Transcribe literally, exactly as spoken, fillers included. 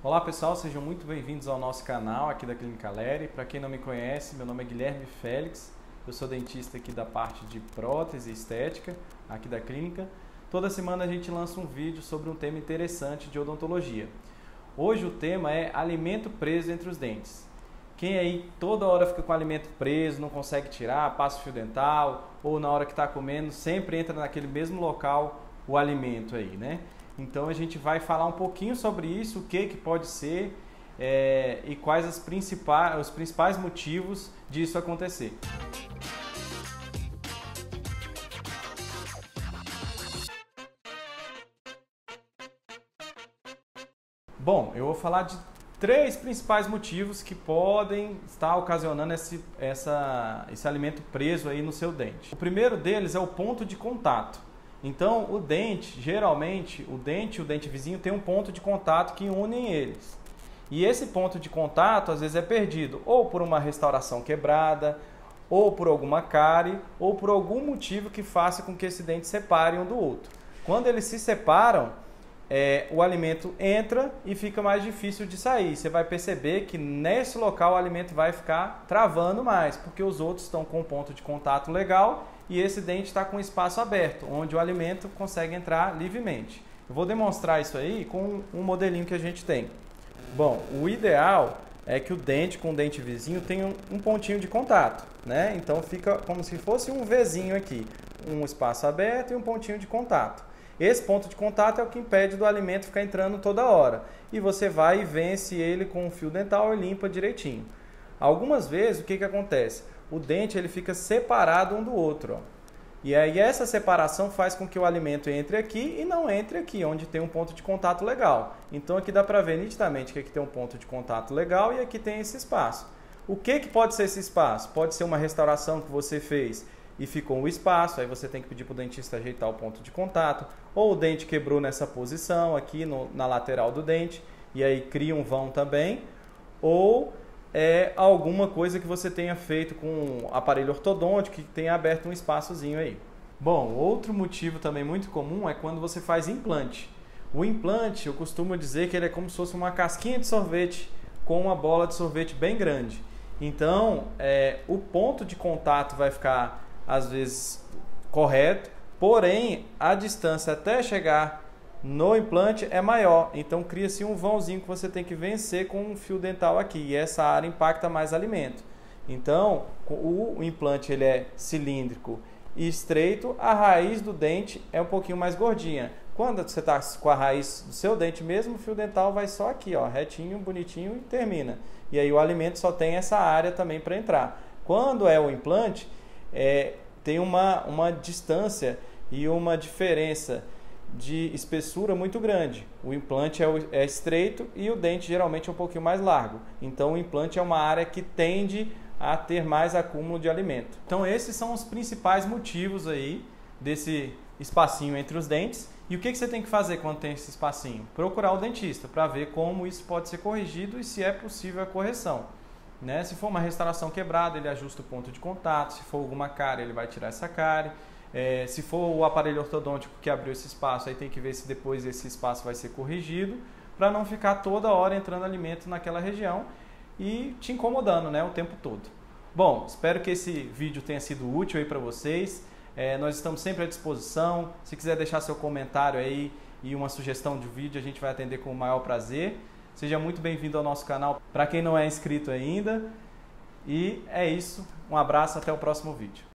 Olá pessoal, sejam muito bem-vindos ao nosso canal aqui da Clínica Leri. Para quem não me conhece, meu nome é Guilherme Félix, eu sou dentista aqui da parte de prótese e estética aqui da clínica. Toda semana a gente lança um vídeo sobre um tema interessante de odontologia. Hoje o tema é alimento preso entre os dentes. Quem aí toda hora fica com o alimento preso, não consegue tirar, passa o fio dental, ou na hora que está comendo sempre entra naquele mesmo local o alimento aí, né? Então a gente vai falar um pouquinho sobre isso, o que, que pode ser é, e quais as principais, os principais motivos disso acontecer. Bom, eu vou falar de três principais motivos que podem estar ocasionando esse, essa, esse alimento preso aí no seu dente. O primeiro deles é o ponto de contato. Então, o dente, geralmente, o dente e o dente vizinho tem um ponto de contato que unem eles. E esse ponto de contato, às vezes, é perdido ou por uma restauração quebrada, ou por alguma cárie, ou por algum motivo que faça com que esse dente separe um do outro. Quando eles se separam, é, o alimento entra e fica mais difícil de sair. Você vai perceber que nesse local o alimento vai ficar travando mais, porque os outros estão com um ponto de contato legal e esse dente está com espaço aberto, onde o alimento consegue entrar livremente. Eu vou demonstrar isso aí com um modelinho que a gente tem. Bom, o ideal é que o dente com o dente vizinho tenha um pontinho de contato, né? Então fica como se fosse um Vzinho aqui, um espaço aberto e um pontinho de contato. Esse ponto de contato é o que impede do alimento ficar entrando toda hora. E você vai e vence ele com um fio dental e limpa direitinho. Algumas vezes o que, que acontece? O dente ele fica separado um do outro. Ó. E aí essa separação faz com que o alimento entre aqui e não entre aqui, onde tem um ponto de contato legal. Então aqui dá para ver nitidamente que aqui tem um ponto de contato legal e aqui tem esse espaço. O que, que pode ser esse espaço? Pode ser uma restauração que você fez e ficou um espaço, aí você tem que pedir para o dentista ajeitar o ponto de contato, ou o dente quebrou nessa posição aqui no, na lateral do dente, e aí cria um vão também, ou é alguma coisa que você tenha feito com um aparelho ortodôntico que tenha aberto um espaçozinho aí. Bom, outro motivo também muito comum é quando você faz implante. O implante, eu costumo dizer que ele é como se fosse uma casquinha de sorvete com uma bola de sorvete bem grande. Então, é, o ponto de contato vai ficar às vezes correto, porém a distância até chegar no implante é maior, então cria-se um vãozinho que você tem que vencer com um fio dental aqui, e essa área impacta mais alimento. Então o implante ele é cilíndrico e estreito, a raiz do dente é um pouquinho mais gordinha. Quando você está com a raiz do seu dente mesmo, o fio dental vai só aqui, ó, retinho, bonitinho e termina. E aí o alimento só tem essa área também para entrar. Quando é o implante, É, tem uma, uma distância e uma diferença de espessura muito grande. O implante é, o, é estreito e o dente geralmente é um pouquinho mais largo. Então o implante é uma área que tende a ter mais acúmulo de alimento. Então esses são os principais motivos aí desse espacinho entre os dentes. E o que, que você tem que fazer quando tem esse espacinho? Procurar o dentista para ver como isso pode ser corrigido e se é possível a correção. Né? Se for uma restauração quebrada, ele ajusta o ponto de contato. Se for alguma cárie, ele vai tirar essa cárie. É, se for o aparelho ortodôntico que abriu esse espaço, aí tem que ver se depois esse espaço vai ser corrigido, para não ficar toda hora entrando alimento naquela região e te incomodando, né, o tempo todo. Bom, espero que esse vídeo tenha sido útil aí para vocês. É, nós estamos sempre à disposição. Se quiser deixar seu comentário aí e uma sugestão de vídeo, a gente vai atender com o maior prazer. Seja muito bem-vindo ao nosso canal, para quem não é inscrito ainda. E é isso. Um abraço, até o próximo vídeo.